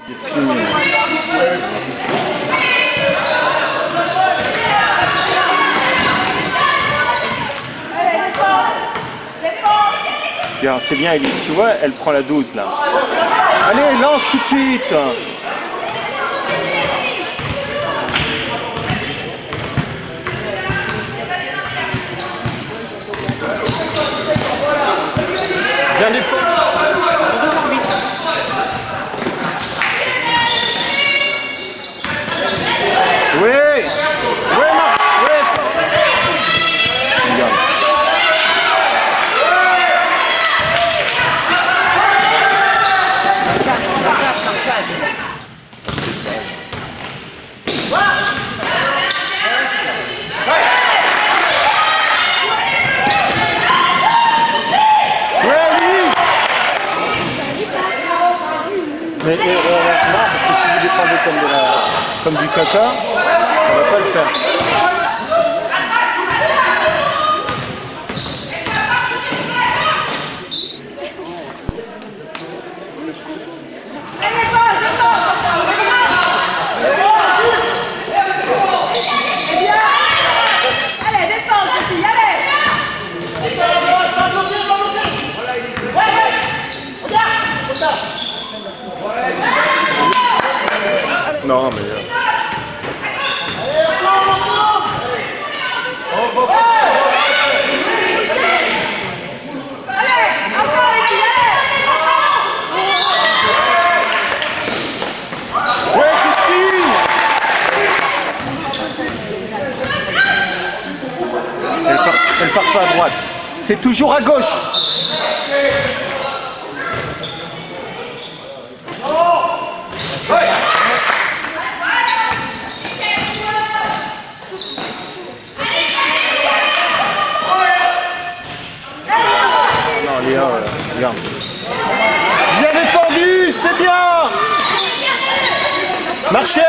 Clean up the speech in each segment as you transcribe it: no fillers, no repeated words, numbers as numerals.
C'est bien Elise, tu vois, elle prend la 12 là. Allez, lance tout de suite. Bien défendu. Oui. Oui, Marc. Oui. Regarde. Mais non, parce que si vous défendez comme du caca, on ne va pas le faire. Non, mais... Ouais, Justine! Elle part pas à droite. C'est toujours à gauche. Regarde. Bien défendu, c'est bien. Marchez.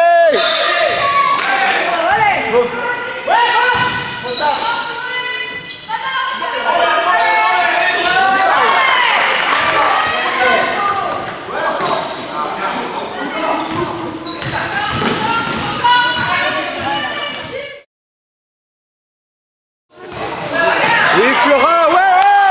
Oui, Flora, ouais.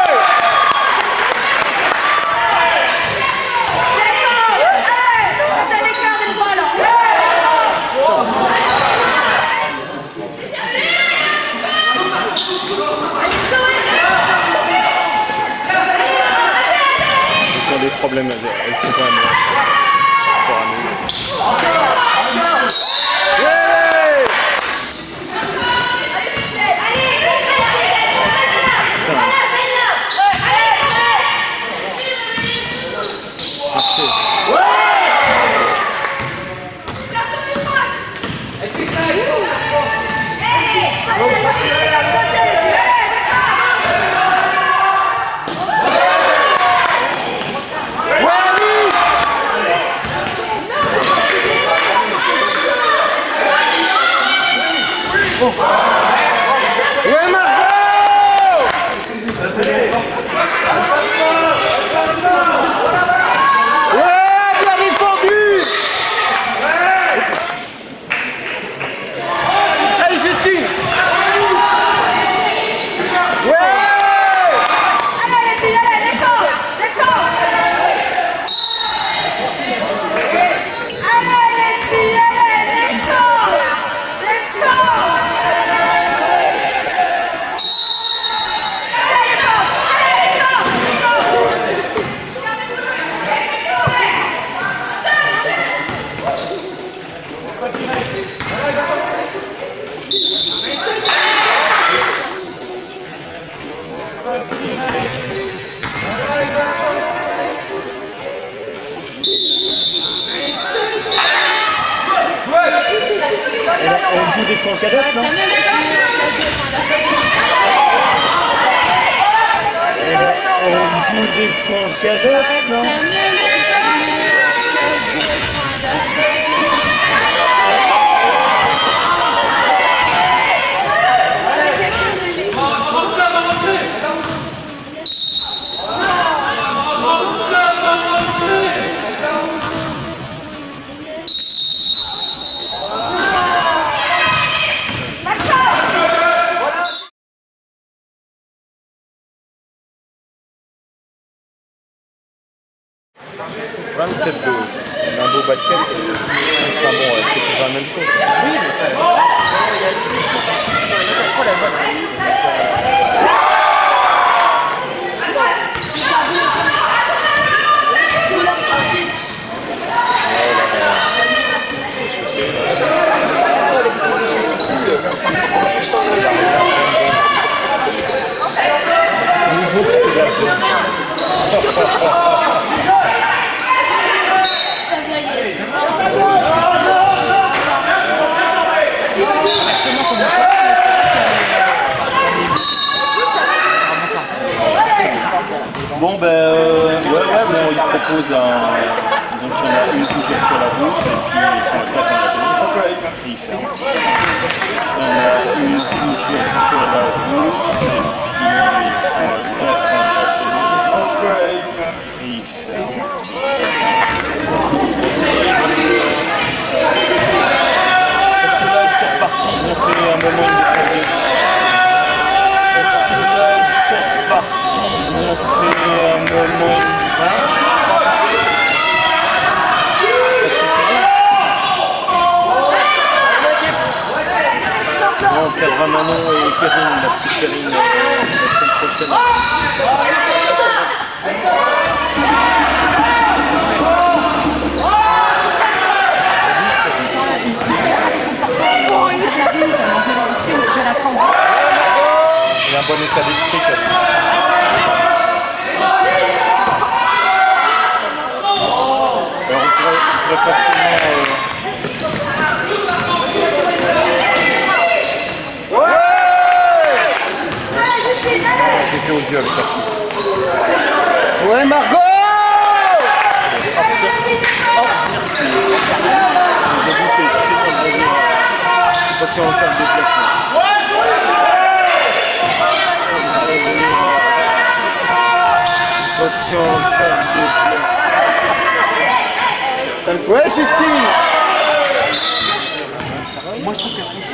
Des problèmes, elles sont quand même là par rapport à nous. Ouais, Mouvaux! Ouais, bien défendu! Allez, Justine! Ouais! Allez, les filles, allez, défends! Défends! Allez, les filles, allez, défends! Défends! On joue des fois en cadette, non? On joue des fois en cadette, non? 27-2. On a un beau basket. Enfin bon, c'est toujours la même chose. Oui, mais ça. Il y a trop la bonne. Mouvaux qui est glacé. Bon ben ouais, bon, il propose un... Donc il y en a une toujours sur la route et puis ils sont à 4 dans la zone. Et il ferme. Il y en a une toujours sur la route et puis ils sont à 4 dans la zone. Et il ferme. Parce que là ils sont repartis, ils ont fait un moment de défense. Parce que là ils sont repartis, ils ont fait un moment. On perdra Manon et Kérine, la petite Kérine, la semaine prochaine. Il a un bon état d'esprit quand même. Alors on pourrait facilement... J'étais au dieu avec la fille. Ouais, Margot! Hors circuit. Dégoûté, tu sais, quand on veut. Quand si on va faire le déplacement. Quand si on va faire le déplacement. Ouais, Justine! Moi, je trouve qu'elle